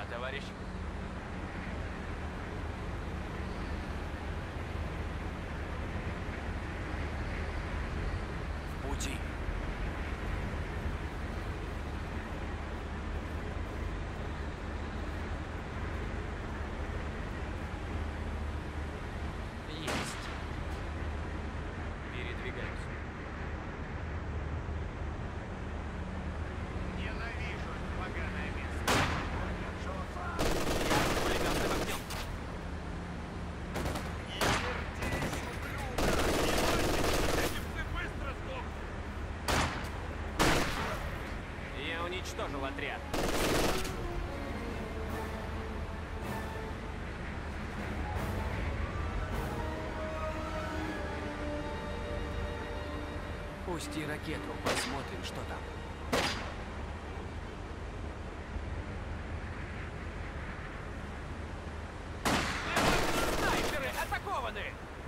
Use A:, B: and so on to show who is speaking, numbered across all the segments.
A: товарищ. В пути. Есть. Передвигаюсь.
B: Ненавижу это поганое место.
A: Я пулеметным огнем.
B: Не вертись, ублюдок! Эти псы быстро сдохнут!
A: Я уничтожил отряд. Пусти ракету, посмотрим, что там. Снайперы атакованы!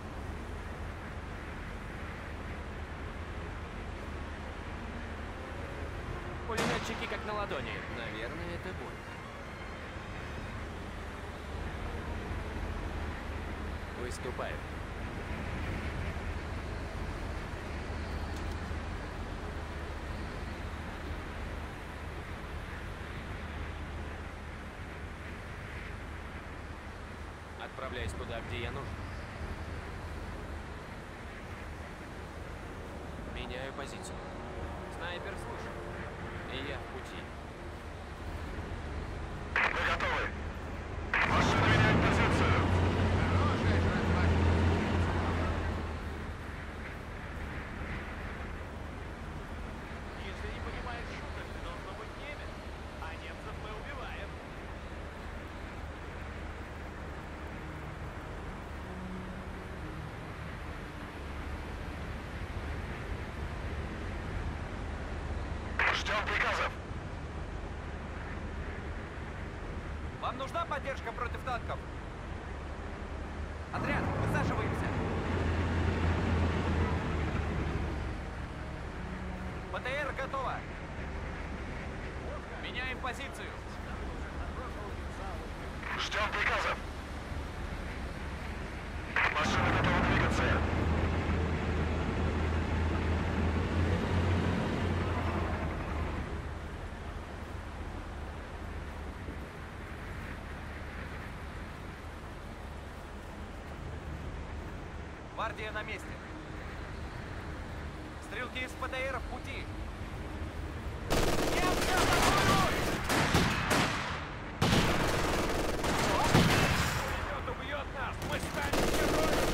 A: Пулеметчики как на ладони. Наверное, это боль. Выступаю. Отправляюсь туда, где я нужен. Меняю позицию. Снайпер слышит. И я в пути.
B: Мы готовы. Машина меняет позицию. Хорошая жратва. Если не понимаешь шуток, ты должно быть немец. А немцев мы убиваем. Ждем приказов.
A: Вам нужна поддержка против танков? Отряд, высаживаемся. БТР готово. Меняем позицию.
B: Ждем приказов. Машина готова двигаться.
A: Гвардия на месте. Стрелки из ПТР в пути. Немцы атакуют! Пулемет убьет нас! Мы станем героями!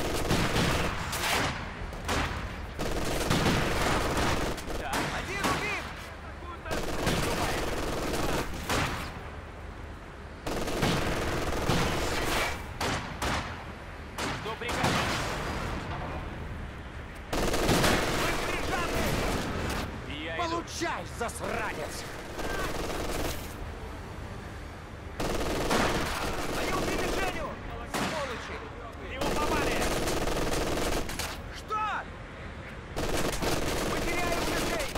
A: Да, один убит! Атакуют нас! Выступаем! Жду приказа!
C: Получай, засранец!
A: Они убили Женю! Сволочи! Его попали! Что? Мы теряем людей!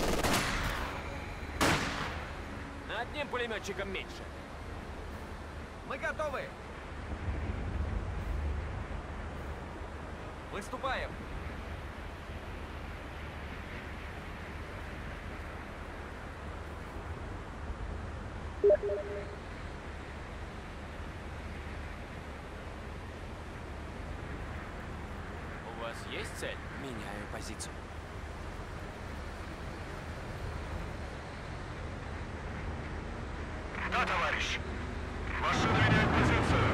A: Одним пулеметчиком меньше. Мы готовы! Выступаем! У вас есть цель? Меняю позицию.
B: Да, товарищ. Машина меняет позицию.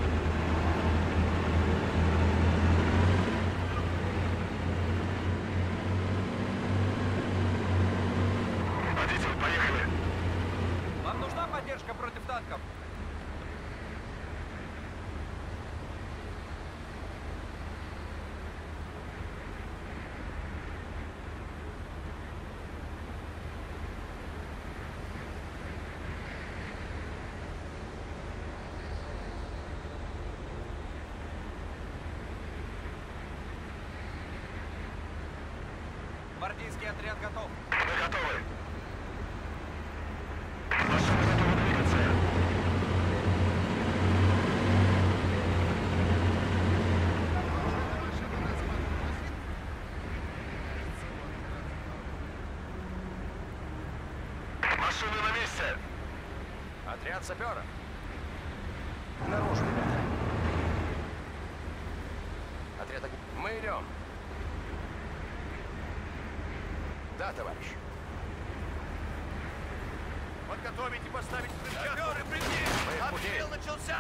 B: Водитель, поехали.
A: Вам нужна поддержка против танков? Гвардейский отряд готов.
B: Мы готовы. Машина готова двигаться.
C: Машины на месте!
D: Отряд саперов. Наружу, ребята. Отряд огня. Мы идем. Да, товарищ.
B: Подготовить и поставить взрывчатку. Саперы, прибили! Обстрел начался!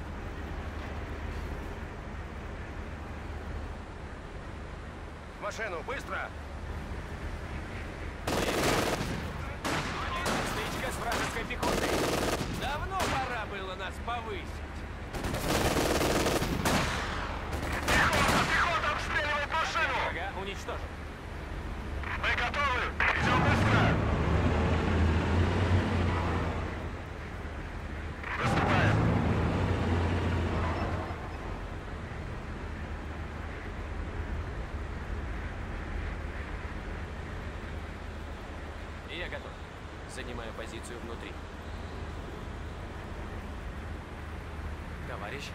D: В машину, быстро!
A: Стычка с вражеской пехотой. Давно пора было нас повысить.
C: Пехота! Пехота обстреливает машину!
A: Врага уничтожен.
C: Мы готовы! Идем быстро! Выступаем!
A: И я готов. Занимаю позицию внутри. Товарищ.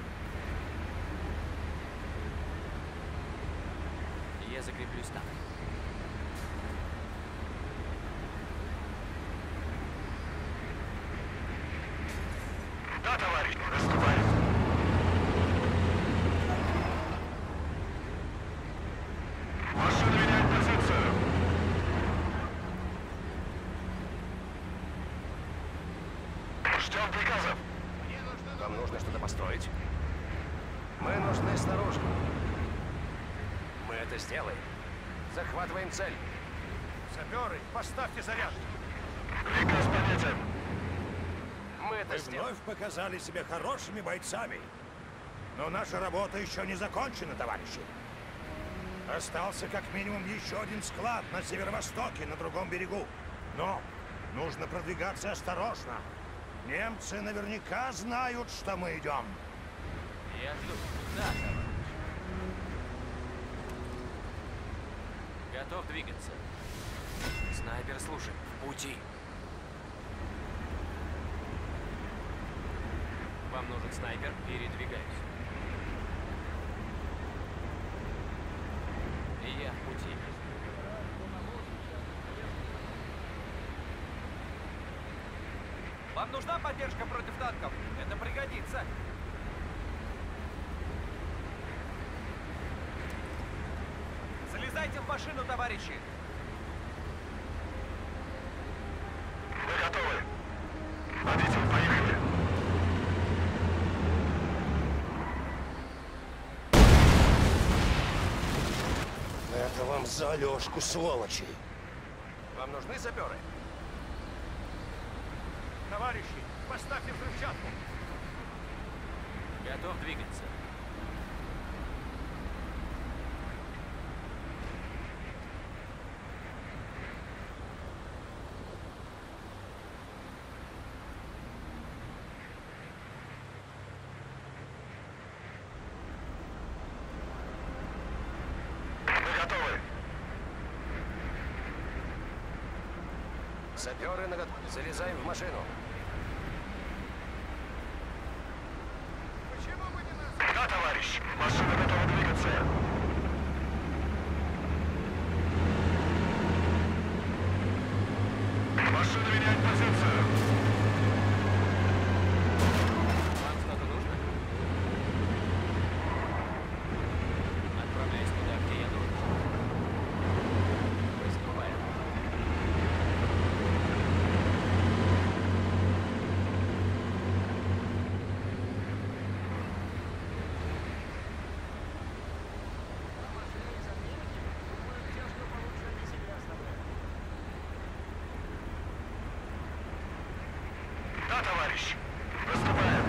A: Я закреплюсь там.
C: Да, товарищ! Выступаем! Машина меняет позицию! Ждем приказов!
D: Вам нужно что-то построить? Мы нужны снаружи. Мы это сделаем. Захватываем цель.
B: Саперы, поставьте заряд.
C: Приказ понятен!
D: Мы это
E: Вы
D: сделаем.
E: вновь показали себя хорошими бойцами. Но наша работа еще не закончена, товарищи. Остался как минимум еще один склад на северо-востоке, на другом берегу. Но нужно продвигаться осторожно. Немцы наверняка знают, что мы идем.
A: Я жду. Да, товарищ. Готов двигаться. Снайпер, слушай. В пути. Вам нужен снайпер? Передвигаюсь. И я в пути.
B: Вам нужна поддержка против танков? Это пригодится. Залезайте в машину, товарищи.
C: Мы готовы! Водитель, поехали!
E: Это вам за Алешку, сволочи.
D: Вам нужны саперы?
B: Товарищи, поставьте взрывчатку.
A: Готов двигаться.
C: Мы готовы!
D: Саперы наготове. Залезаем в машину.
C: Да, товарищ! Машина готова двигаться! Машина меняет позицию!
A: Вам что-то нужно? Отправляюсь туда, где я должен. Приступаем.
C: Да, товарищ! Выступаем!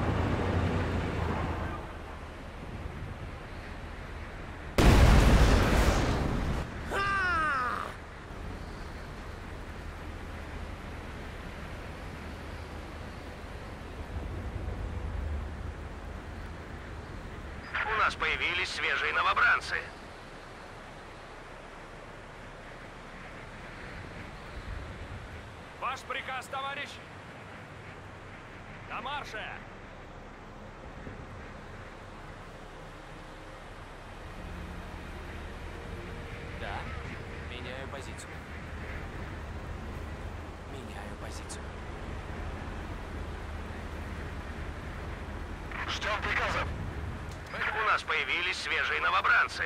C: У нас появились свежие новобранцы.
B: Ваш приказ, товарищ. На марше!
A: Да. Меняю позицию. Меняю
D: позицию.
C: Ждем приказов. У нас появились свежие новобранцы.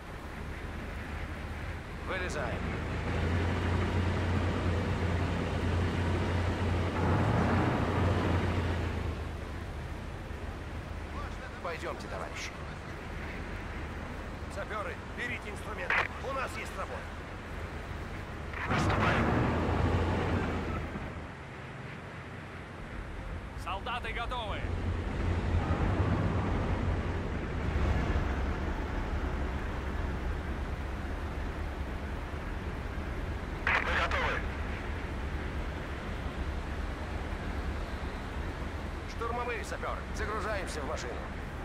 D: Вылезаем. Пойдемте, товарищи. Саперы, берите инструменты. У нас есть работа.
C: Приступаем.
B: Солдаты готовы.
C: Мы готовы.
D: Штурмовые саперы, загружаемся в машину.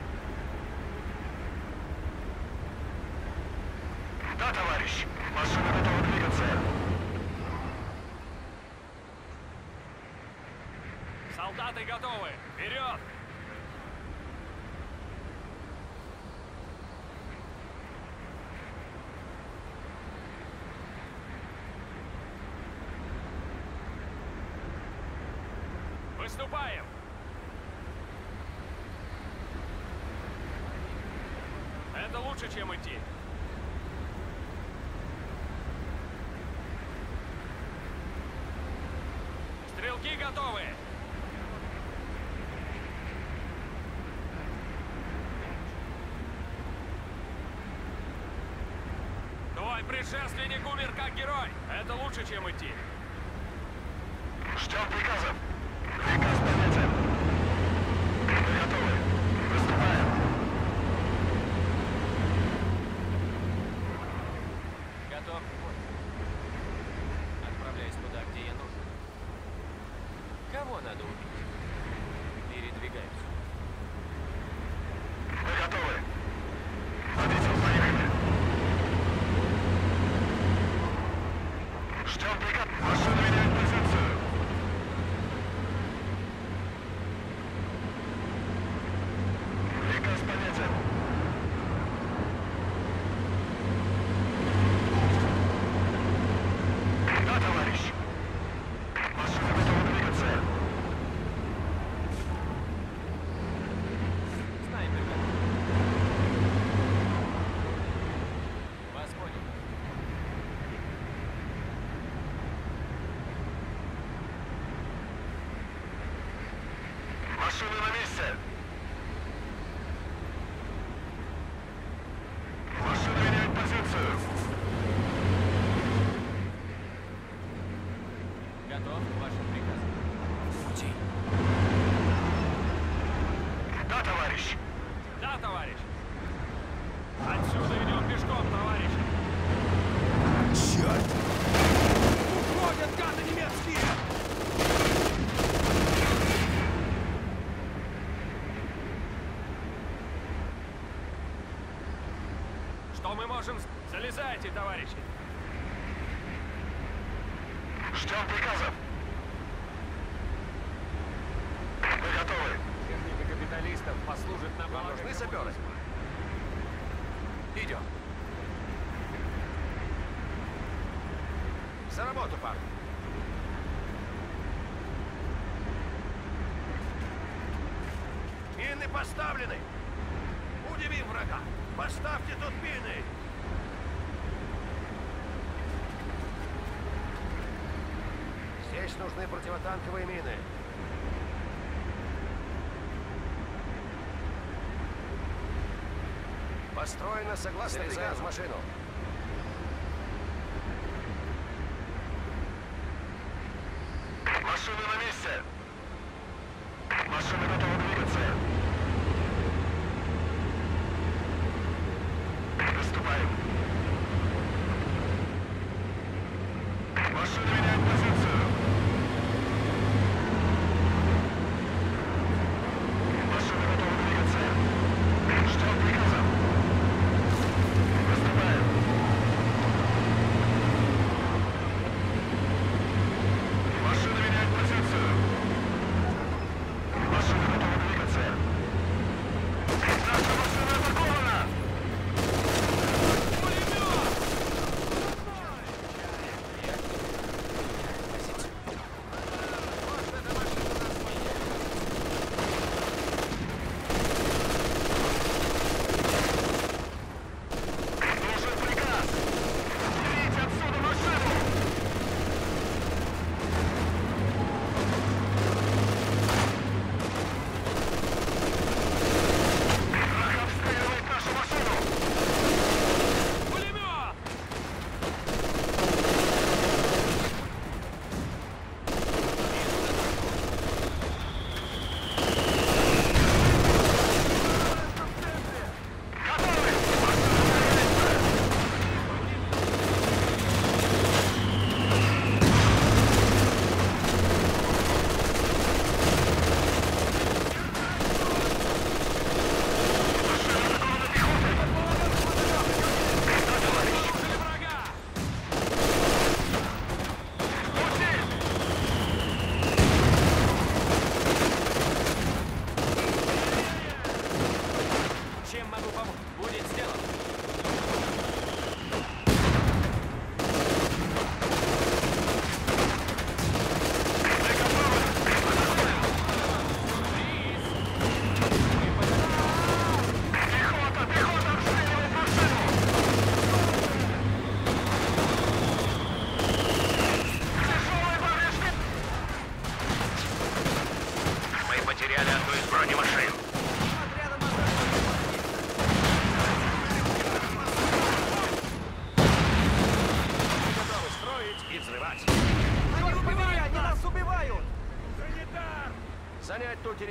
C: Да, товарищ. Машина готова двигаться.
B: Солдаты готовы. Вперед! Выступаем! Это лучше, чем идти. Стрелки готовы! Твой предшественник умер как герой! Это лучше, чем идти.
C: Ждем приказов. Приказ понятен. Мы готовы. Приступаем.
A: Готов к бою. Отправляюсь туда, где я нужен. Кого надо убить? Передвигаюсь.
C: Мы готовы. Водитель, поехали. Ждем приказ. Машина меняет позицию. Приказ понятен. Да, товарищ. Машина готова двигаться.
A: Снайпер готов. Вас понял.
C: Машина на месте. Машина меняет позицию.
A: Готов к вашим приказам. В пути.
C: Да, товарищ.
B: Да, товарищ! Отсюда идем пешком, товарищи!
E: Черт!
B: Уходят гады немецкие! Что мы можем... Залезайте, товарищи!
C: Ждем приказов. Мы готовы.
A: Техника капиталистов послужит нам
D: Вам нужны саперы? Идем. За работу, парни.
E: Мины поставлены! Удивим врага! Поставьте тут мины!
D: Здесь нужны противотанковые мины. Построено согласно приказу. В машину.
C: Машина на месте. Машина готова двигаться. Приступаем. Машина меняет позицию. Машина готова двигаться. Ждем приказов. Приступаем. Машина меняет позицию.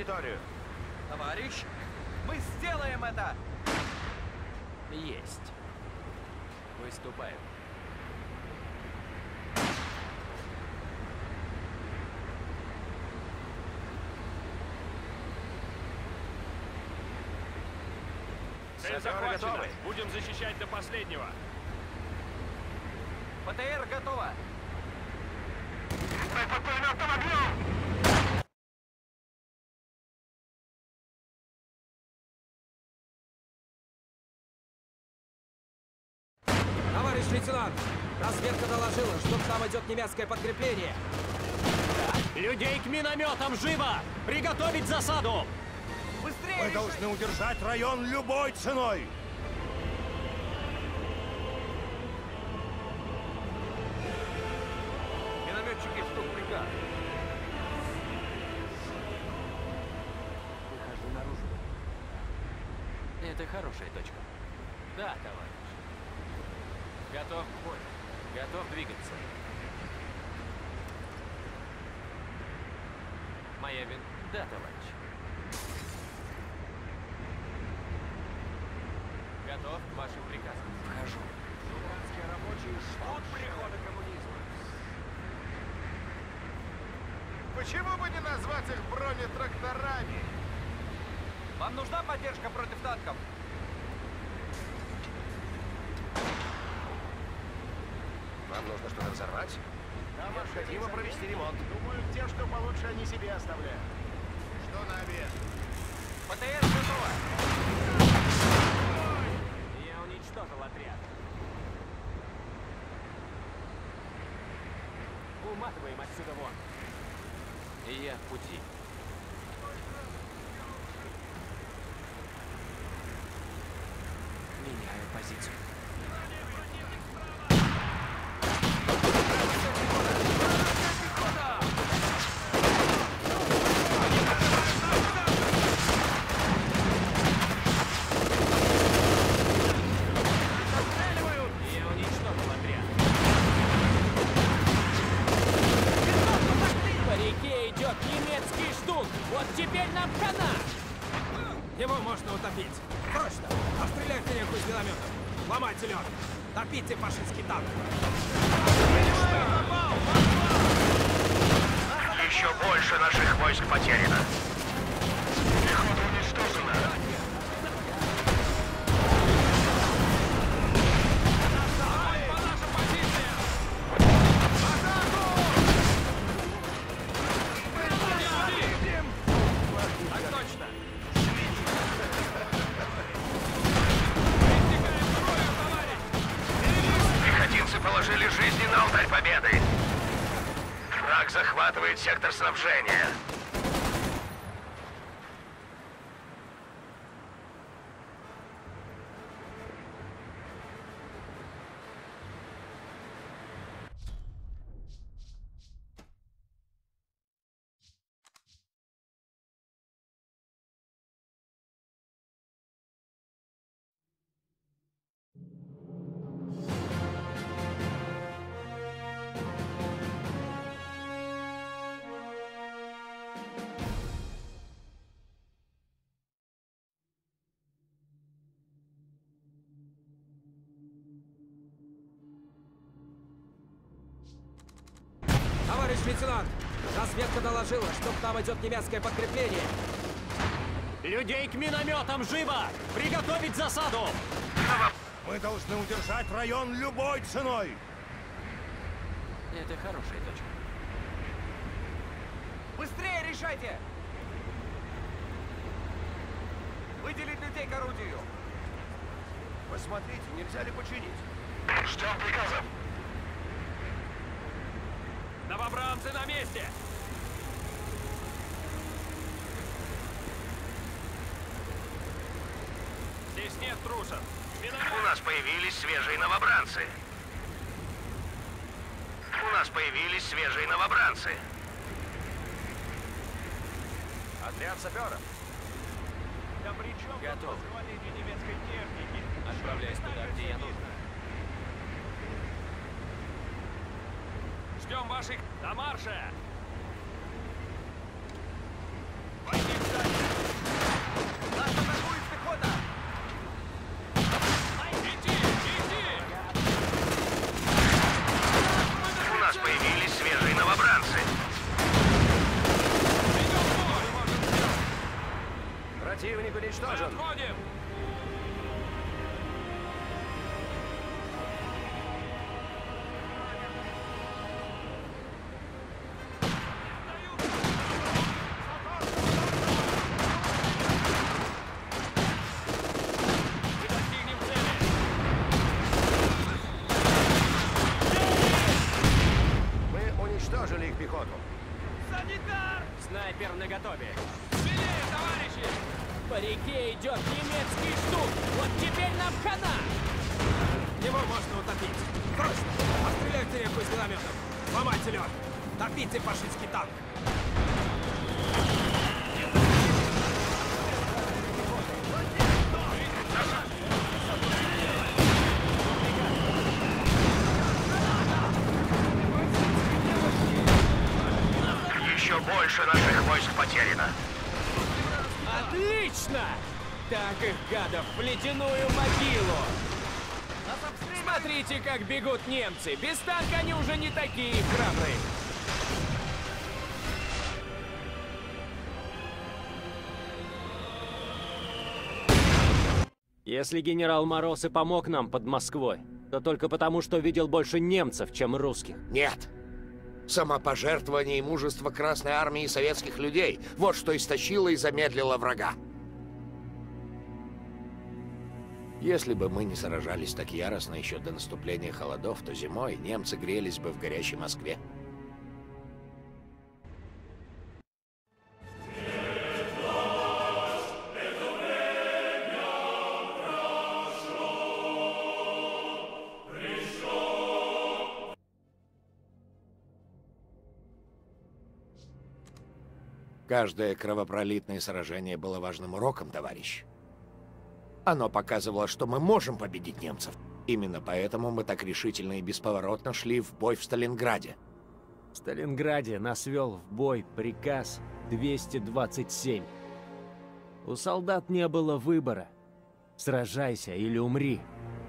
D: территорию.
B: Товарищ, мы сделаем это!
A: Есть. Выступаем.
B: Цель
D: Саперы
B: захвачена.
D: готовы.
B: Будем защищать до последнего.
A: ПТР готово.
C: Под пулеметным огнем!
F: Товарищ лейтенант, разведка доложила, что к нам идет немецкое подкрепление.
G: Людей к минометам, живо! Приготовить засаду!
B: Быстрее!
E: Мы должны удержать район любой ценой.
B: Минометчики ждут приказ.
A: Выхожу наружу. Это хорошая точка. Да, товарищ. Готов к бою. Готов двигаться. Моя вин... Да, товарищ. Готов к вашим приказам. Вхожу.
D: Иранские рабочие ждут прихода коммунизма.
C: Почему бы не назвать их бронетракторами?
B: Вам нужна поддержка против танков?
D: Нам нужно что-то взорвать. Необходимо провести ремонт. Думаю, те, что получше, они себе оставляют.
C: Что на обед?
B: ПТР готово!
A: Я уничтожил отряд. Уматываем отсюда вон. И я в пути. Меняю позицию. Я уничтожил отряд.
F: По реке идет немецкий штук. Вот теперь нам хана. Его можно утопить. Точно. Обстреляйте реку из минометов. Ломайте лед. Топите фашистский танк.
C: Еще больше наших войск потеряно. Пехота уничтожена.
B: Так точно!
C: Пехотинцы положили жизни на алтарь победы. Враг захватывает сектор снабжения.
F: Товарищ лейтенант, разведка доложила, что к нам идет немецкое подкрепление.
G: Людей к минометам, живо! Приготовить засаду!
E: Мы должны удержать район любой ценой.
A: Это хорошая точка.
B: Быстрее решайте! Выделить людей к орудию!
D: Посмотрите, нельзя ли починить?
C: Ждем приказов.
B: Новобранцы на месте! Здесь нет трусов!
C: У нас появились свежие новобранцы. У нас появились свежие новобранцы.
D: Отряд саперов.
B: Да при чем тут
A: Готов.
B: восхваление немецкой техники?
A: Отправляюсь туда, где я нужен.
B: Ждем ваших... До марша! Войти в цель!
G: наготове.
A: Смелее, товарищи!
F: По реке идет немецкий штурм. Вот теперь нам хана! Его можно утопить. Срочно! Обстрелять реку из минометов. Ломайте лед. Топите фашистский танк.
C: Еще больше наших войск потеряно.
F: Отлично! Так их, гадов, в ледяную могилу! Смотрите, как бегут немцы! Без танка они уже не такие храбрые!
G: Если генерал Мороз и помог нам под Москвой, то только потому, что видел больше немцев, чем русских.
C: Нет. Самопожертвование и мужество Красной Армии и советских людей – вот что истощило и замедлило врага. Если бы мы не сражались так яростно еще до наступления холодов, то зимой немцы грелись бы в горячей Москве. Каждое кровопролитное сражение было важным уроком, товарищ. Оно показывало, что мы можем победить немцев. Именно поэтому мы так решительно и бесповоротно шли в бой в Сталинграде.
G: В Сталинграде нас вел в бой приказ 227. У солдат не было выбора. Сражайся или умри.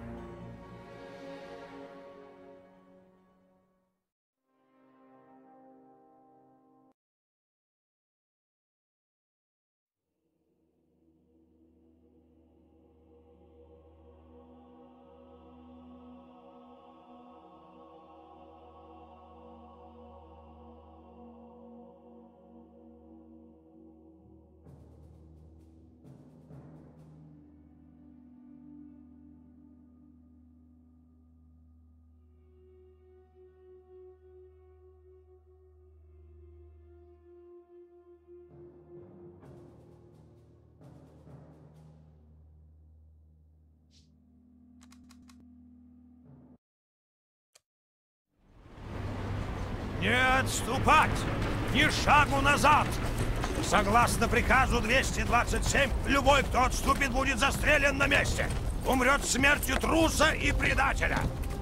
E: Не отступать! Ни шагу назад! Согласно приказу 227, любой, кто отступит, будет застрелен на месте. Умрет смертью труса и предателя.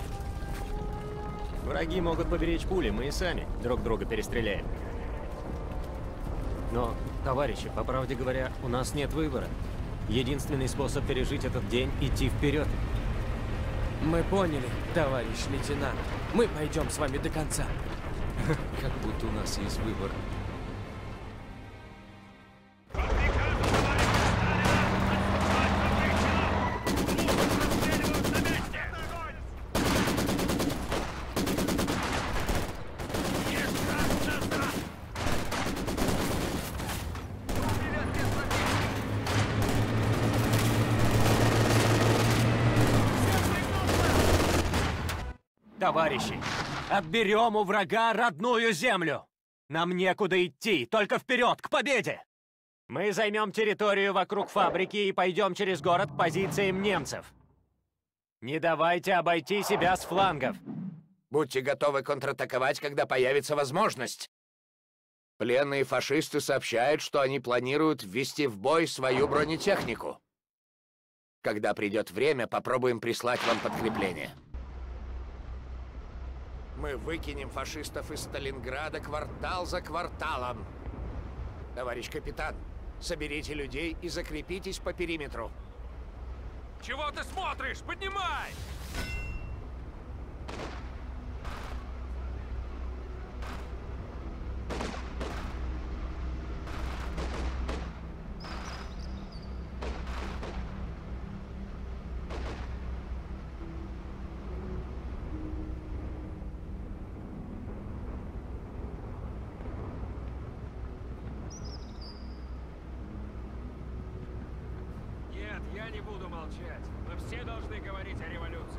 G: Враги могут поберечь пули, мы и сами друг друга перестреляем. Но, товарищи, по правде говоря, у нас нет выбора. Единственный способ пережить этот день — идти вперед.
F: Мы поняли, товарищ лейтенант. Мы пойдем с вами до конца.
A: Как будто у нас есть выбор.
G: Товарищи, отберем у врага родную землю! Нам некуда идти, только вперед, к победе! Мы займем территорию вокруг фабрики и пойдем через город к позициям немцев. Не давайте обойти себя с флангов.
C: Будьте готовы контратаковать, когда появится возможность. Пленные фашисты сообщают, что они планируют ввести в бой свою бронетехнику. Когда придет время, попробуем прислать вам подкрепление. Мы выкинем фашистов из Сталинграда квартал за кварталом. Товарищ капитан, соберите людей и закрепитесь по периметру.
A: Чего ты смотришь? Поднимай!
F: Нет, я не буду молчать. Мы все должны говорить о революции.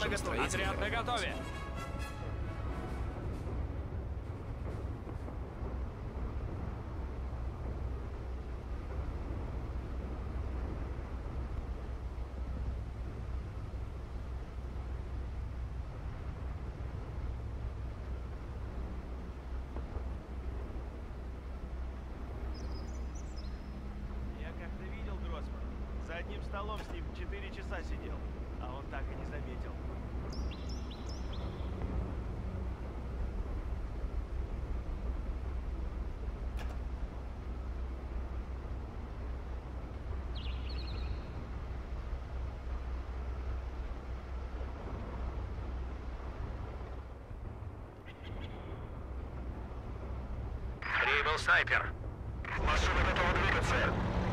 F: наготове.
A: Отряд наготове.
B: Я как-то видел Гроссмана. За одним столом с ним 4 часа сидел, а он так и не заметил.
D: Прибыл снайпер. Машина готова двигаться.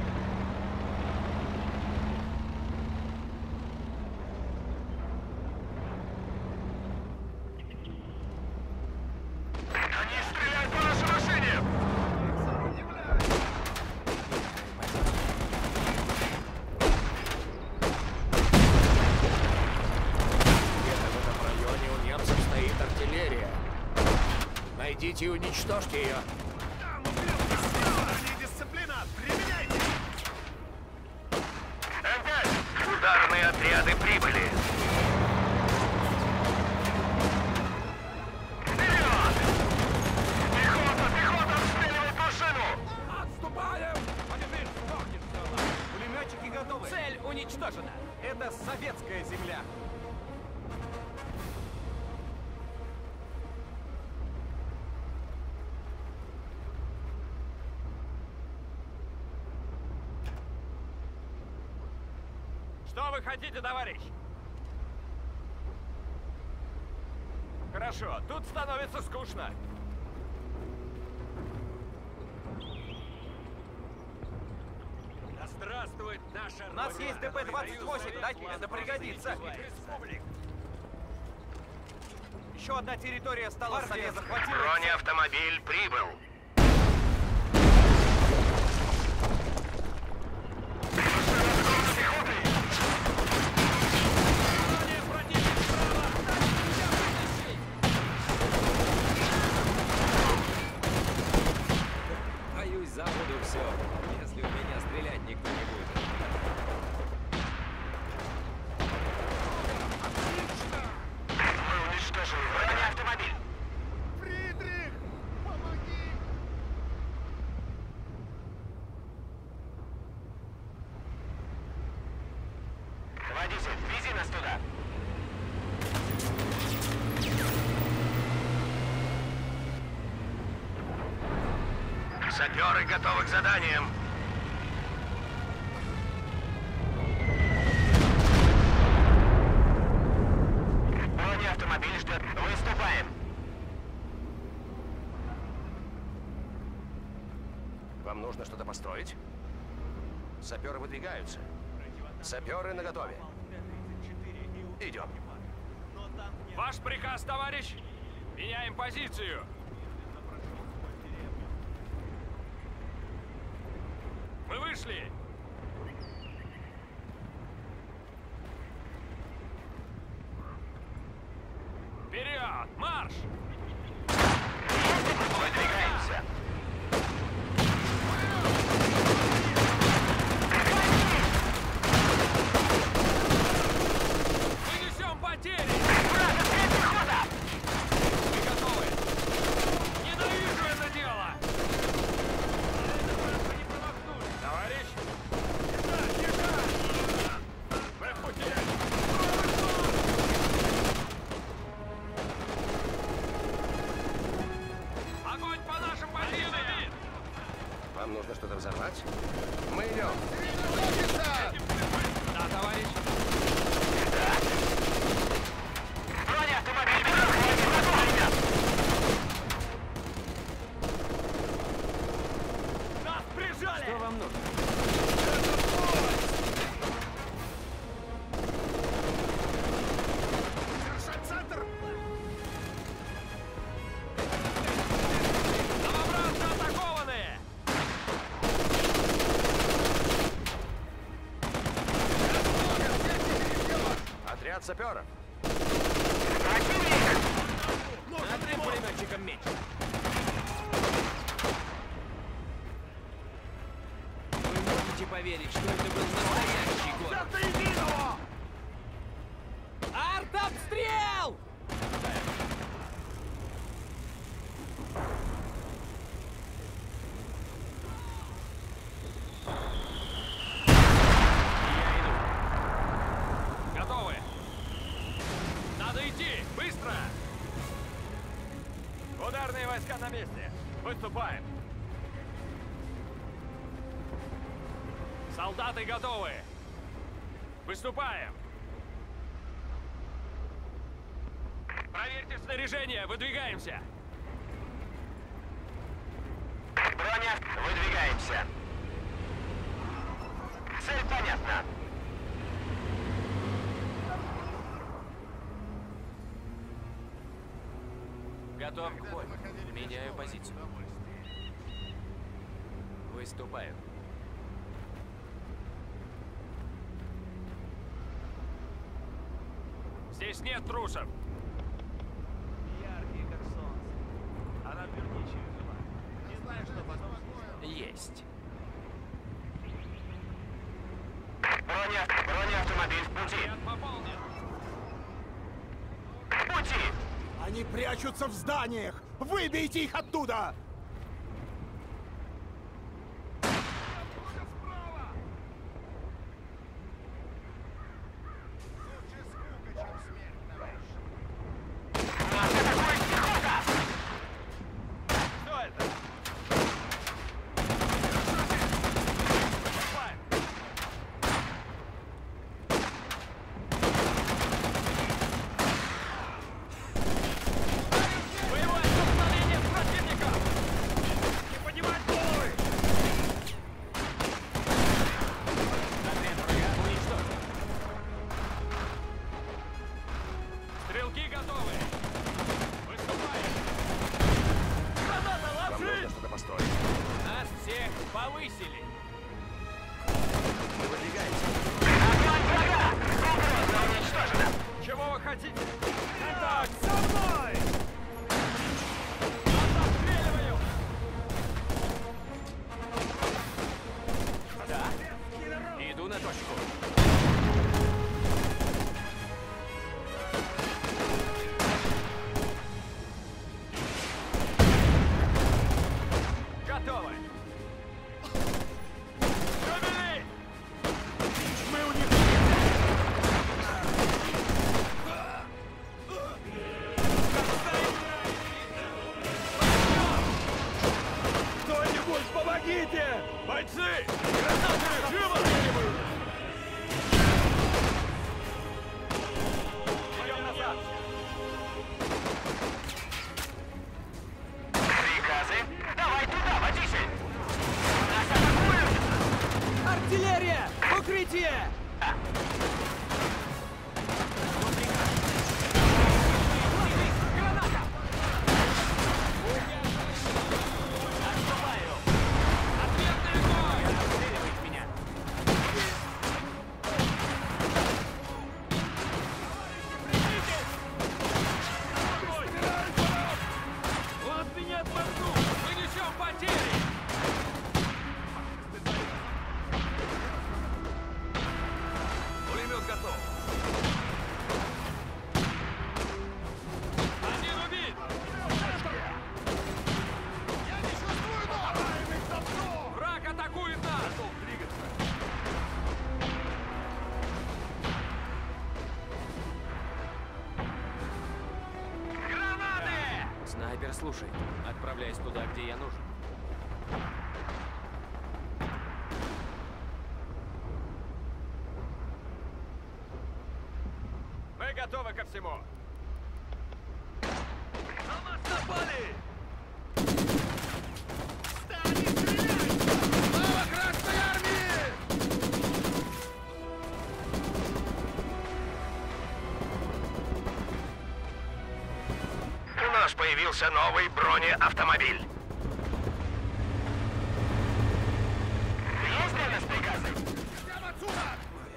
D: Они стреляют по нашей машине!
C: Где-то в этом районе у немцев стоит артиллерия. Найдите и уничтожьте ее.
B: Дисциплина! Применяйте!
D: М5! Ударные отряды прибыли. Вперед! Пехота! Пехота! Обстреливает машину!
F: Отступаем! Пулеметчики готовы.
A: Цель уничтожена.
F: Это советская земля.
A: Что вы хотите, товарищ? Хорошо, тут становится скучно. Да здравствует наша
F: У нас
A: Родина!
F: есть ДП-28, дайте, это пригодится. Еще одна территория стала совет захватила.
D: Бронеавтомобиль прибыл.
F: Боюсь, забуду все, если у меня стрелять никто не будет.
D: Мы уничтожили бронеавтомобиль.
B: Фридрих! Помоги!
D: Водитель, вези нас туда. Саперы готовы к заданиям. Бронеавтомобиль ждет. Выступаем. Вам нужно что-то построить? Саперы выдвигаются. Саперы наготове. Идем.
A: Ваш приказ, товарищ! Меняем позицию! Мы вышли! Вперед! Марш!
D: Выдвигаемся.
A: Мы несем потери!
D: Вражеская пехота!
A: Мы готовы! Ненавижу это дело! Товарищ! Мы в пути! Огонь по нашим позициям!
D: Вам нужно что-то взорвать? Мы идем.
A: Да, товарищ!
D: Бронеавтомобиль ведет ребят!
A: Нас прижали!
F: Что вам нужно?
A: Новобранцы атакованы!
D: Отряд саперов.
A: Быстро! Ударные войска на месте. Выступаем. Солдаты готовы. Выступаем. Проверьте снаряжение. Выдвигаемся.
D: Броня, выдвигаемся. Цель понятна.
A: Готов к бою. Меняю позицию. Выступаем. Здесь нет трусов.
B: Яркие, как солнце. Она дверничью жила. Не знаю, что потом случилось.
A: Есть.
D: Бронеавтомобиль в пути.
A: Нет, пополнен.
D: В пути!
F: Они прячутся в зданиях! Выбейте их оттуда!
D: Нас атакует пехота!
B: Что это?
A: Выступаем. Боевое столкновение с противником! Не поднимать головы! Отряд врага уничтожен. Стрелки готовы! Выступаем! Граната,
D: Вам
A: ложись!
D: нужно что-то построить.
A: Нас всех повысили!
D: Мы выдвигаемся. Огонь врага! Угроза уничтожена!
A: Чего вы хотите?
B: Так, со мной!
A: Отстреливаю! Да? Иду на точку. Готовы! Шевели!
F: Мы у них...
B: Кто-нибудь помогите! Бойцы! Гранаты! Живо!
A: Идем назад!
D: Приказы? Давай туда, водитель! Нас атакуют!
F: Артиллерия! Укрытие!
A: Граната! Отступаю! Ответный огонь! Отстреливает меня! Он от меня отмахнул! Мы несем потери! Пулемет готов! Один убит! Я не чувствую ног! Враг атакует нас! Готов двигаться!
D: Гранаты!
A: Снайпер слушай. Отправляйся туда, где я нужен. Мы готовы ко всему.
B: На нас напали!
D: Слава Красной Армии! У нас появился новый бронеавтомобиль. Есть для нас приказы? Прямо отсюда!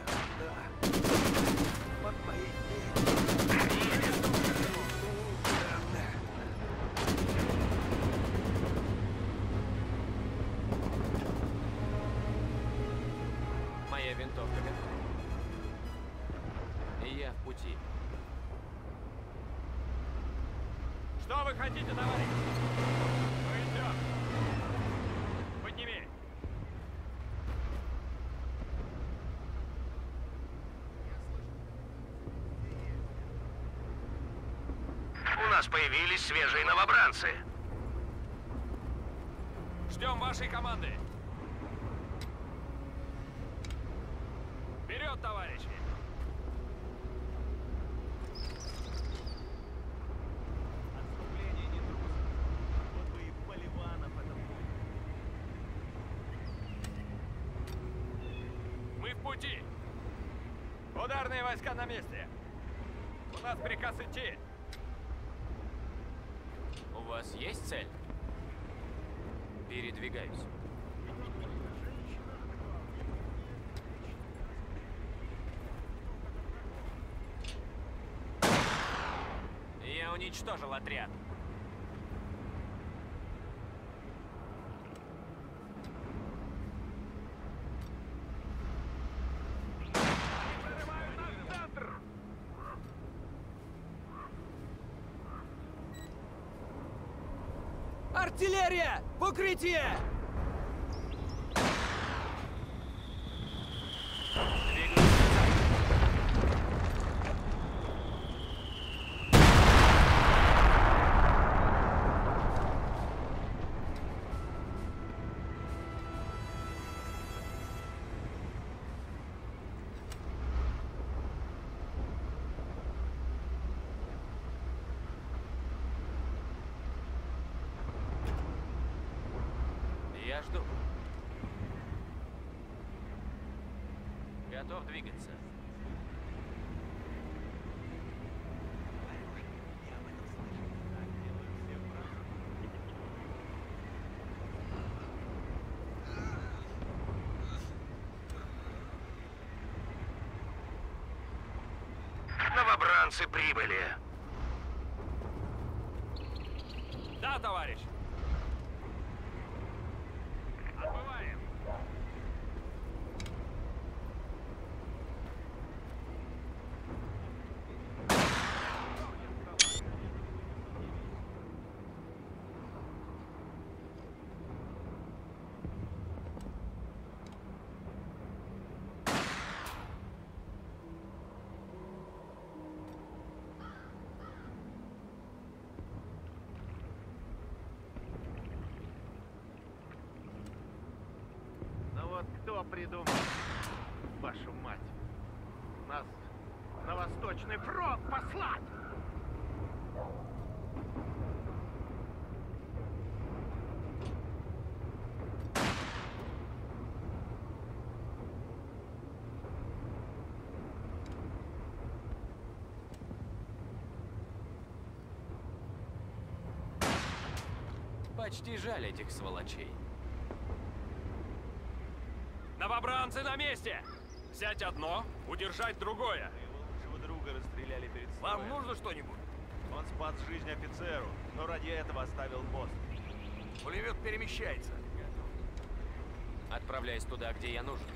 A: Моя винтовка готова. И я в пути. Что вы хотите, товарищ? Мы идем. Подними.
D: нас появились свежие новобранцы.
A: Ждем вашей команды. Вперед, товарищи!
B: Отступление не трусов. Вот бы и Поливанов это был.
A: Мы в пути. Ударные войска на месте. У нас приказ идти. У вас есть цель? Передвигаюсь. Я уничтожил отряд.
F: Артиллерия! В укрытие!
A: Я жду. Готов двигаться.
D: Новобранцы прибыли.
A: Да, товарищ. Отбываем.
B: Ну вот кто придумал, вашу мать, нас на Восточный фронт послать?
A: Почти жаль этих сволочей. Новобранцы на месте! Взять одно, удержать другое.
B: Моего лучшего друга расстреляли перед собой.
A: Вам нужно что-нибудь?
B: Он спас жизнь офицеру, но ради этого оставил мост.
A: Пулемет перемещается. Отправляюсь туда, где я нужен.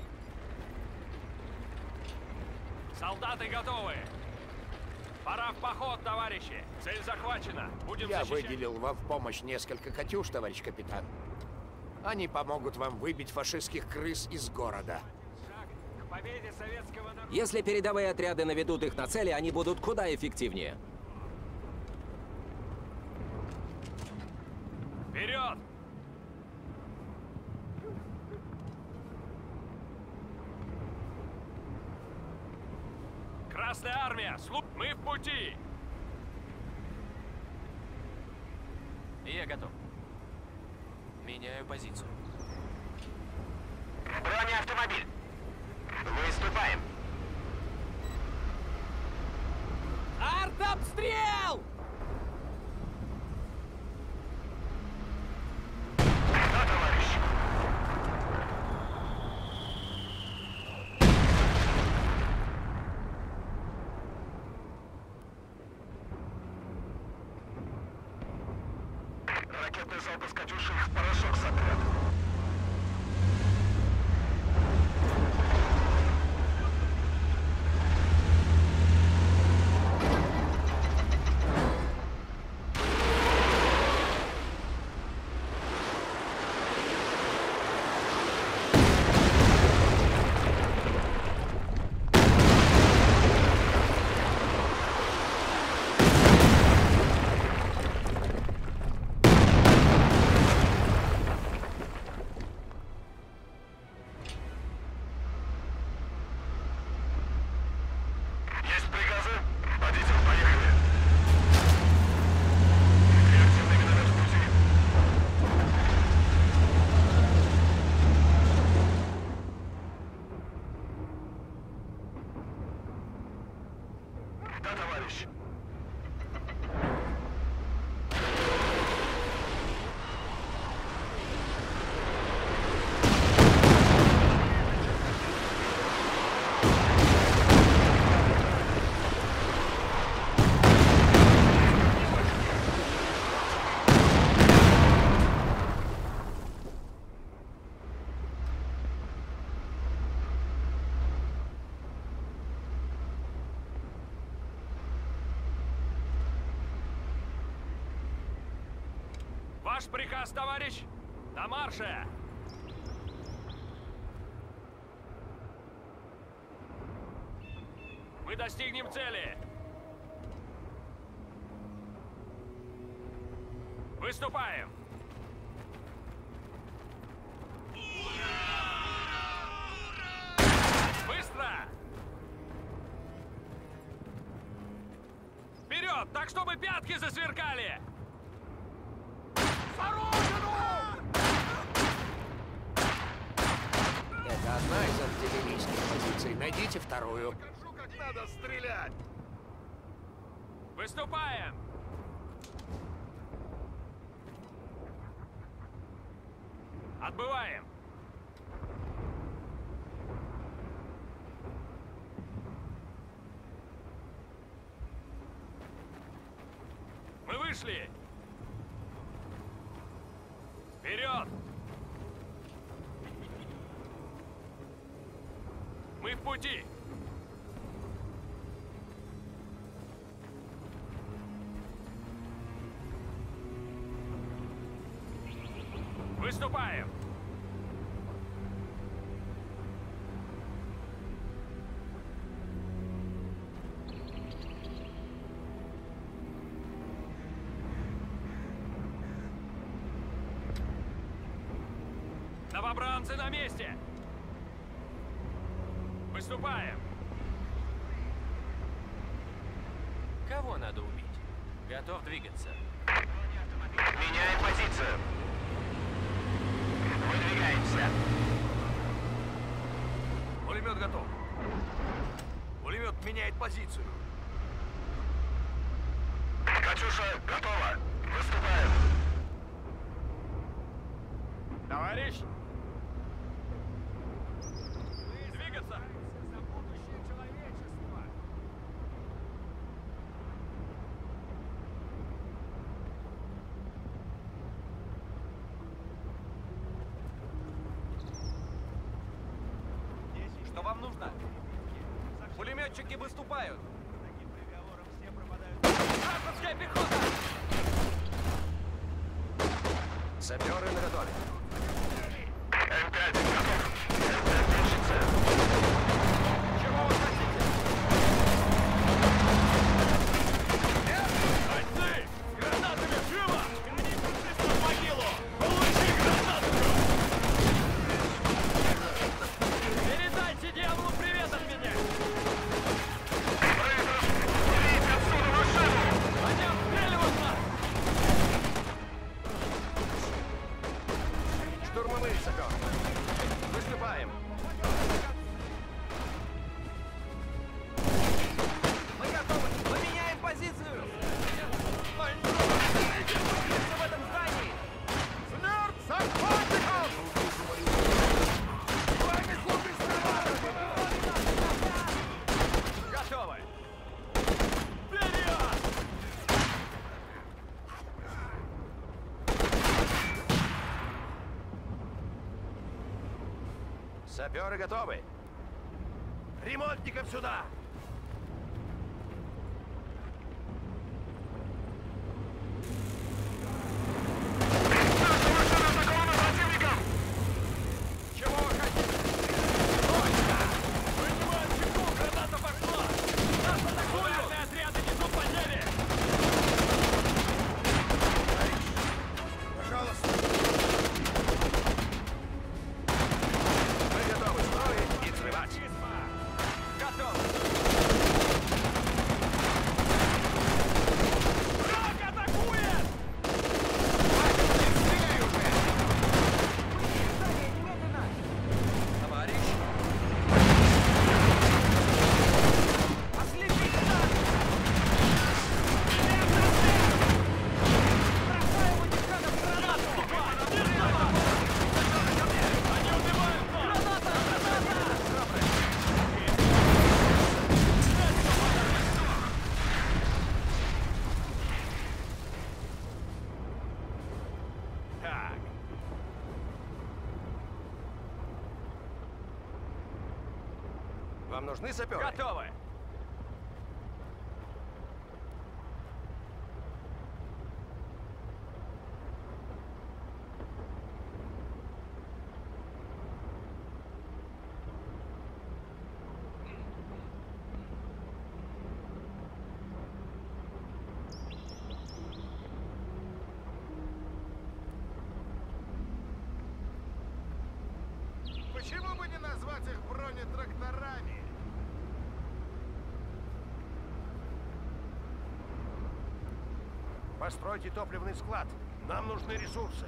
A: Солдаты готовы! Пора в поход, товарищи! Цель захвачена! Будем
C: Я
A: защищать...
C: выделил вам в помощь несколько «Катюш», товарищ капитан. Они помогут вам выбить фашистских крыс из города.
A: Шаг к победе советского народа!
F: Если передовые отряды наведут их на цели, они будут куда эффективнее.
A: Вперед! Красная армия! Мы в пути! Я готов. Меняю позицию.
D: Бронеавтомобиль. Выступаем.
F: Артобстрел!
D: Да, товарищ. Ракетный залп из «Катюши» в порошок сотрет.
F: Ваш приказ, товарищ! На марше! Мы достигнем цели! Выступаем! Быстро! Вперед! Так, чтобы пятки засверкали!
C: Это одна из артиллерийских позиций. Найдите вторую.
D: Покажу, как надо стрелять.
F: Выступаем! Отбываем! Мы вышли! Вперед! Мы в пути! Выступаем! Новобранцы на месте! Выступаем!
A: Кого надо убить? Готов двигаться.
D: Меняем позицию. Выдвигаемся.
F: Пулемет готов. Пулемет меняет позицию.
D: Катюша, готова. Выступаем.
F: Товарищ! Двигаться! За будущее человечества! Что вам нужно? Пулеметчики выступают! Вражеская пехота!
D: Саперы наготове. М5 готов. М5 держится.
F: Чего вы хотите? Бойцы! Гранатами живо! Гони фашиста в могилу! Получи гранату! Передайте дьяволу привет от меня!
D: Берите отсюда машину!
F: Они обстреливают нас!
D: Штурмовые саперы. Выступаем.
F: Мы готовы! Мы меняем позицию! В этом здании!
D: Смерть захватчикам!
F: Готовы! Вперед!
D: Саперы готовы. Ремонтников сюда!
F: Чего вы хотите? Точно! Вынимаем чеку! Граната пошла! Нас атакуют! Ударные отряды несут потери!
E: Пожалуйста.
D: Мы готовы строить и взрывать.
F: Готов! Враг атакует! Товарищ! Ослепить нас! Бросаем унитазов гранату! Они убивают нас! Граната! Так.
D: Вам нужны саперы?
F: Готовы!
D: взорвать их бронетракторами. Постройте топливный склад. Нам нужны ресурсы.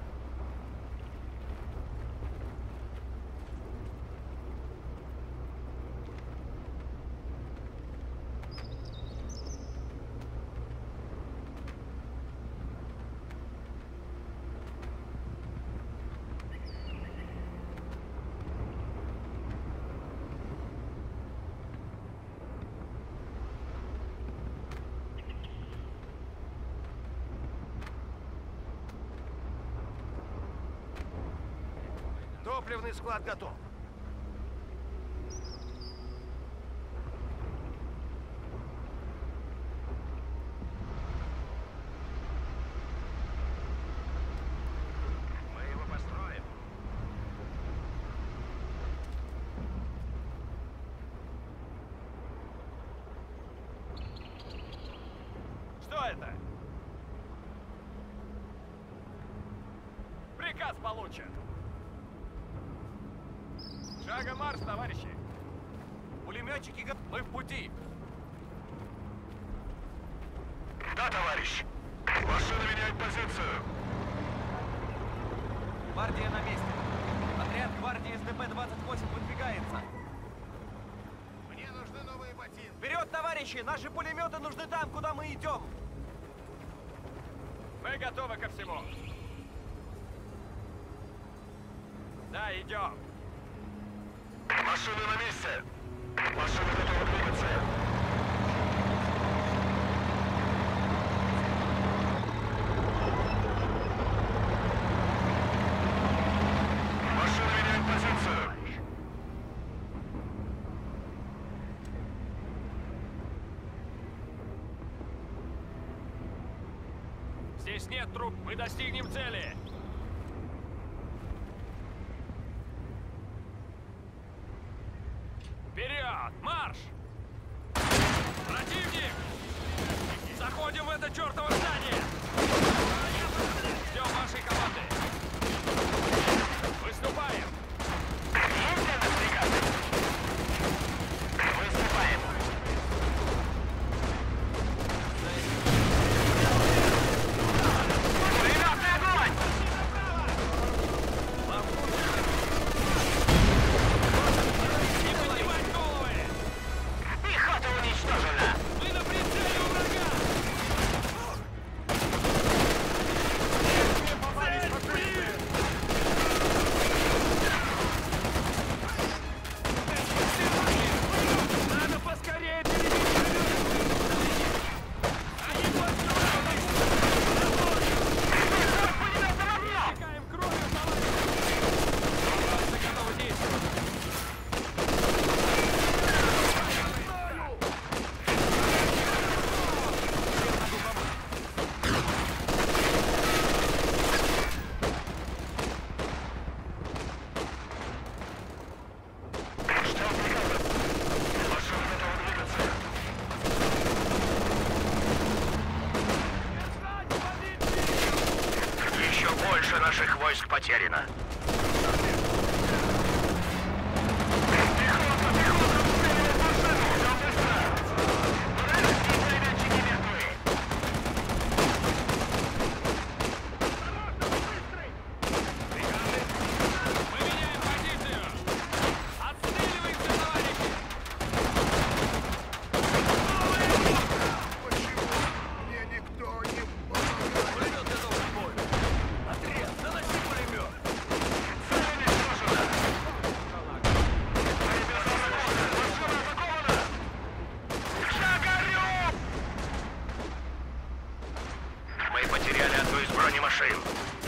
D: Топливный склад готов. Мы его построим.
A: Что это? Приказ получен. Шагом марш, товарищи! Пулеметчики, мы в пути!
D: Да, товарищ. Машина меняет позицию.
A: Гвардия на месте. Отряд гвардии СДП-28 выдвигается.
D: Мне нужны новые ботинки.
A: Вперед, товарищи! Наши пулеметы нужны там, куда мы идем! Мы готовы ко всему. Да, идем.
D: Машина на месте. Машина готова двигаться. Машина меняет позицию.
A: Здесь нет труп. Мы достигнем цели. Вперед! Марш! Противник! Заходим в это чертово здание! Ждем вашей команды! Выступаем!
D: Выступаем. Пулеметный огонь!
A: Не поднимать головы!
D: Пехота уничтожена.
A: Мы на прицеле у врага! Надо поскорее Они построились! Истекаем кровью, товарищи! Готовы действовать!
D: Ждем приказа. Машина готова двигаться. Еще больше наших войск потеряно. Пехота, пехота, обстреливает машину! Все быстро! Вражеские пулеметчики мертвы!
A: Мы меняем позицию! Отстреливаемся, товарищи!
D: Почему мне никто не помогает?
A: Пулемет готов к бою! Отряд, заноси пулемет!
D: Цель уничтожена! Машина атакована! Шагарю! Мы потеряли одну из бронемашин.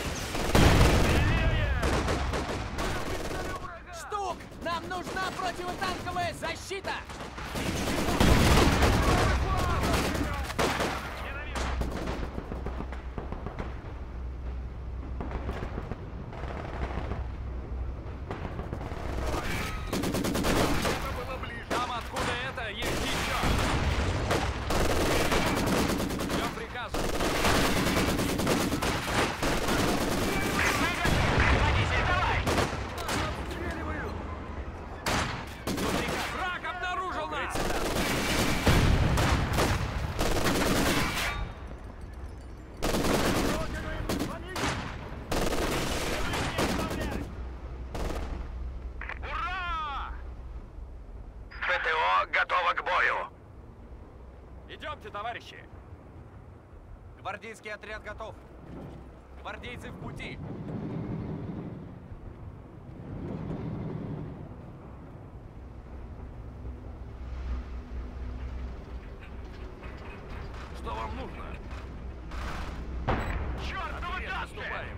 F: Стук! Нам нужна противотанковая защита!
A: Там, откуда это, есть еще! Ждем приказа!
D: Водитель, давай!
A: товарищи! Гвардейский отряд готов. Гвардейцы в пути. Что вам нужно?
B: Чёртова датка!
A: Наступаем!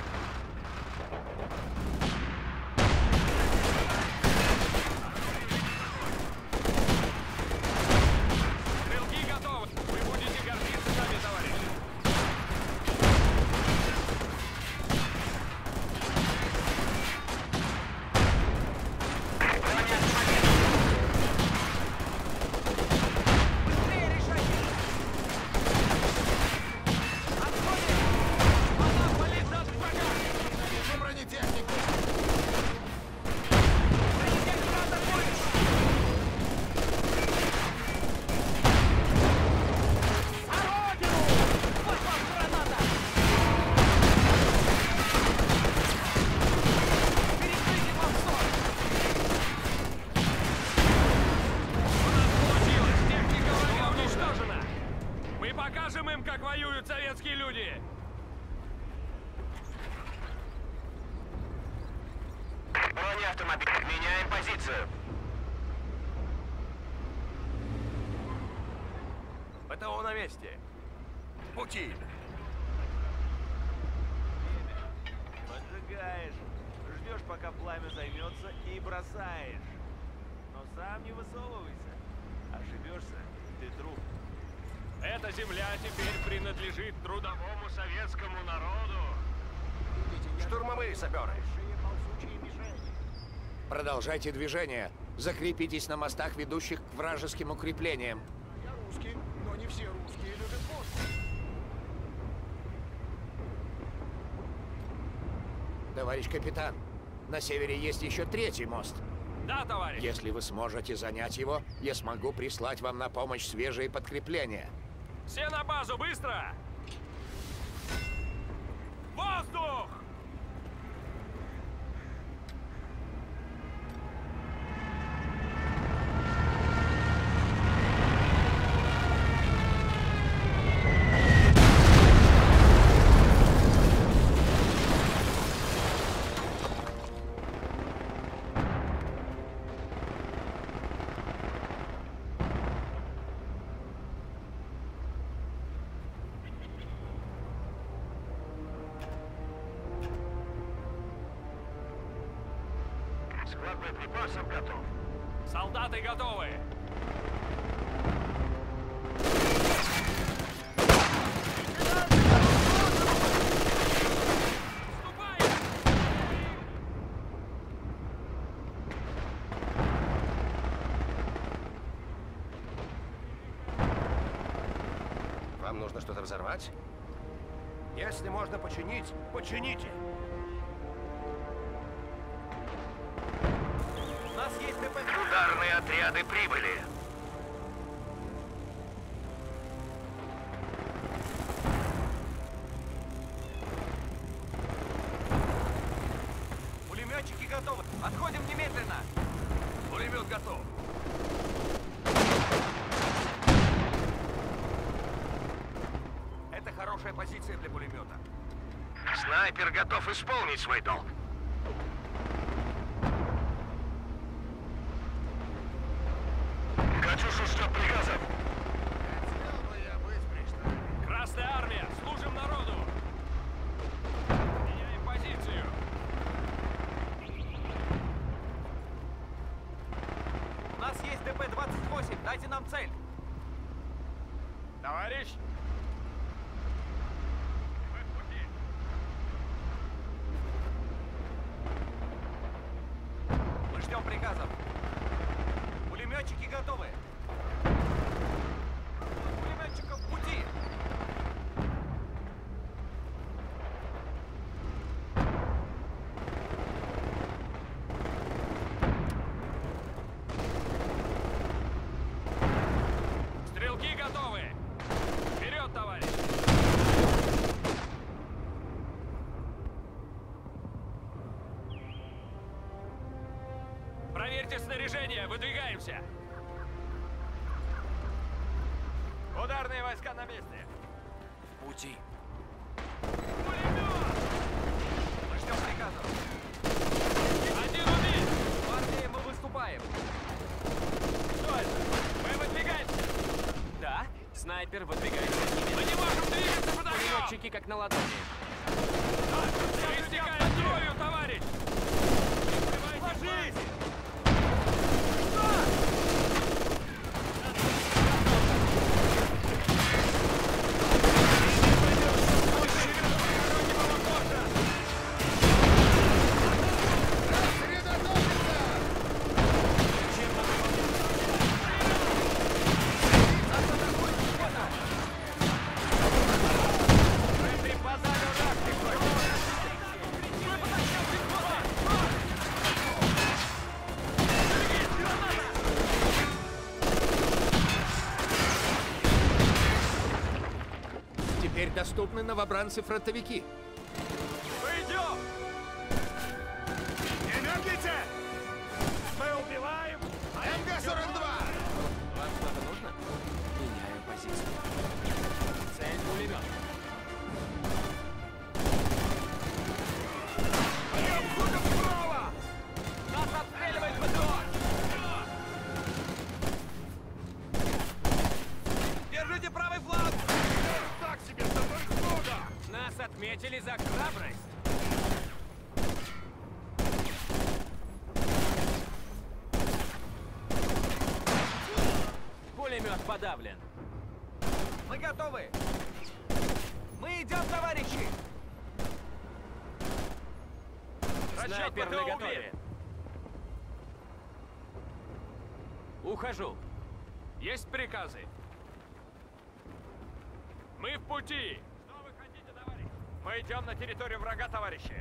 A: Стрелки готовы! Вы будете гордиться нами, товарищи! Быстрее решайте! Отходим! Она болит от врага!
D: Вижу бронетехнику.
A: Бронетехника атакует! На родину! Вот вам граната! Перекрыть им обзор! У нас получилось! Техника врага уничтожена! Мы покажем им, как воюют советские люди!
D: Бронеавтомобиль. Меняем позицию.
A: ПТО на месте! В пути!
B: Поджигаешь, ждешь, пока пламя займется, и бросаешь. Но сам не высовывайся. Ошибешься, ты труп.
A: Эта земля теперь принадлежит трудовому советскому народу!
D: Штурмовые саперы.
C: Продолжайте движение. Закрепитесь на мостах, ведущих к вражеским укреплениям.
D: Я русский, но не все русские любят водку.
C: Товарищ капитан, на севере есть еще третий мост.
A: Да, товарищ!
C: Если вы сможете занять его, я смогу прислать вам на помощь свежие подкрепления.
A: Все на базу, быстро! Воздух!
D: Склад боеприпасов готов.
A: Солдаты готовы! Вступаем!
D: Вам нужно что-то взорвать? Если можно починить, почините.
A: У нас есть ТП.
D: Ударные отряды прибыли.
A: Пулеметчики готовы. Отходим немедленно. Пулемет готов. Это хорошая позиция для пулемета.
D: Снайпер готов исполнить свой долг. Катюшу ждет приказов.
A: Красная армия, служим народу! Меняем позицию. У нас есть ДП-28, дайте нам цель. Товарищ! Мы в пути. Мы ждем приказов. Пулеметчики готовы. Пулеметчиков в пути. Стрелки готовы. Вперед, товарищ. Проверьте снаряжение, выдвигаемся. Удар Ударные войска на месте.
F: Пути.
A: Пулемет!
F: Мы ждем приказов.
A: Один убит!
F: Гвардии, мы выступаем.
A: Что это? Мы выдвигаемся!
F: Да, снайпер выдвигается.
A: Мы не можем двигаться под огнем!
F: Пулеметчики как на ладони.
A: Истекает кровью, товарищ! Ложись!
C: Теперь доступны новобранцы-фронтовики.
A: Мы идем!
E: Не медлите! Мы убиваем! МГ-42!
F: Вам что-то нужно? Меняю позицию. Цель пулемет.
A: Нас отстреливает ПТО! Держите правый фланг!
E: Так себе, с тобой много!
A: Нас отметили за храбрость!
F: Пулемет подавлен.
A: Мы готовы! Мы идем, товарищи!
F: Снайпер
A: ПТО
F: наготове. Ухожу.
A: Есть приказы? Мы в пути! Что вы хотите, товарищ? Мы идем на территорию врага, товарищи!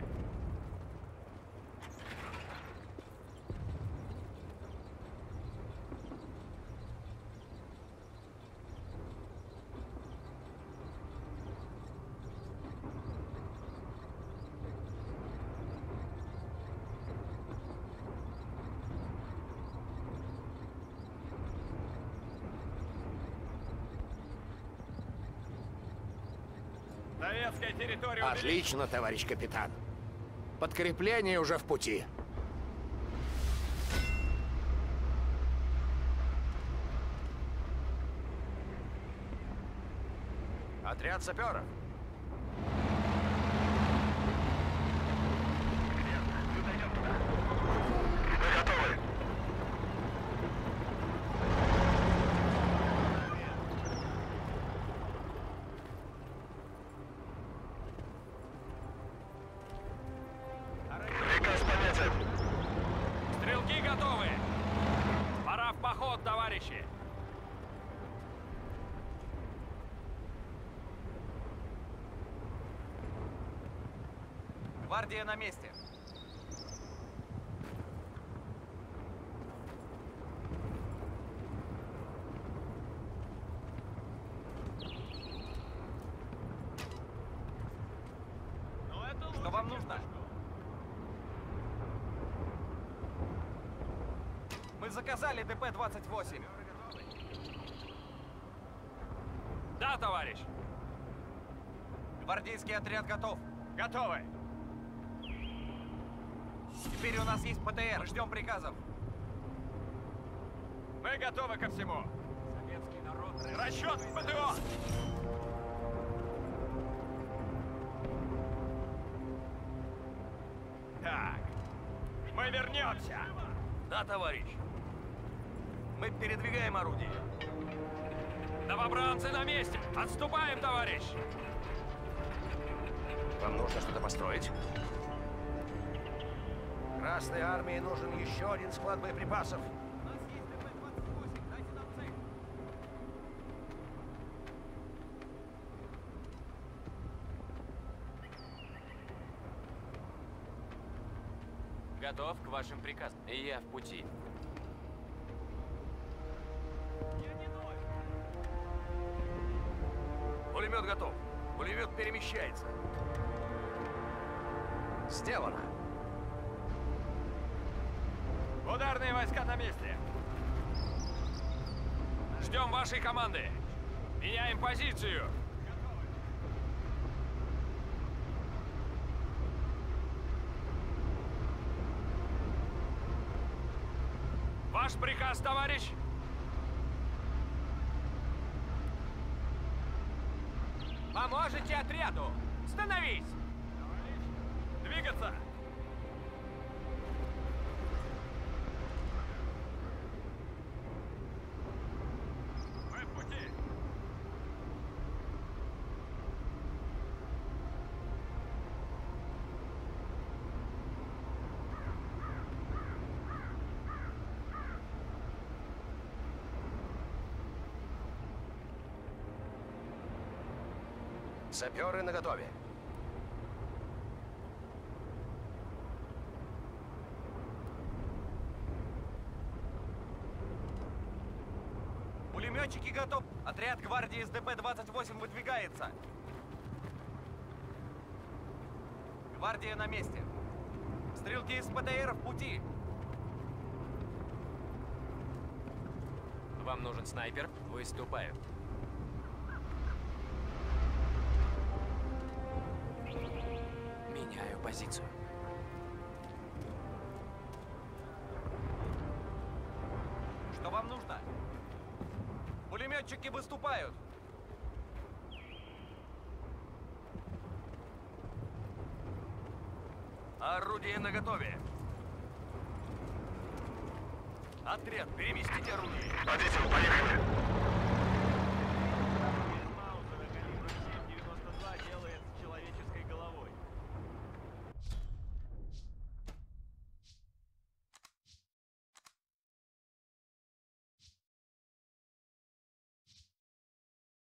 A: Советская территория увеличена.
C: Отлично, товарищ капитан. Подкрепление уже в пути.
D: Отряд саперов.
A: Стрелки готовы! Пора в поход, товарищи!
F: Гвардия на месте. Что вам нужно? Мы заказали ДП-28.
A: Да, товарищ!
F: Гвардейский отряд готов.
A: Готовы!
F: Теперь у нас есть ПТР. Ждем приказов.
A: Мы готовы ко всему! Советский народ... Расчет ПТО! Так, мы вернемся!
F: Да, товарищ. Мы передвигаем орудие.
A: Новобранцы на месте! Отступаем, товарищ!
D: Вам нужно что-то построить? Красной армии нужен еще один склад боеприпасов.
F: У нас есть ДП-28. Дайте нам цель. Готов к вашим приказам. Я в пути.
D: Пулемет готов. Пулемет перемещается. Сделано.
A: Ударные войска на месте! Ждем вашей команды! Меняем позицию. Ваш приказ, товарищ?
F: Поможете отряду!
A: Становись! Двигаться! Мы в пути!
D: Саперы наготове.
F: Пулеметчики готов. Отряд гвардии СДП-28 выдвигается. Гвардия на месте. Стрелки из ПТР в пути. Вам нужен снайпер? Выступаю. Меняю позицию. Что вам нужно? Пулеметчики выступают. Орудие наготове. Отряд, переместите орудие.
D: Водитель, поехали.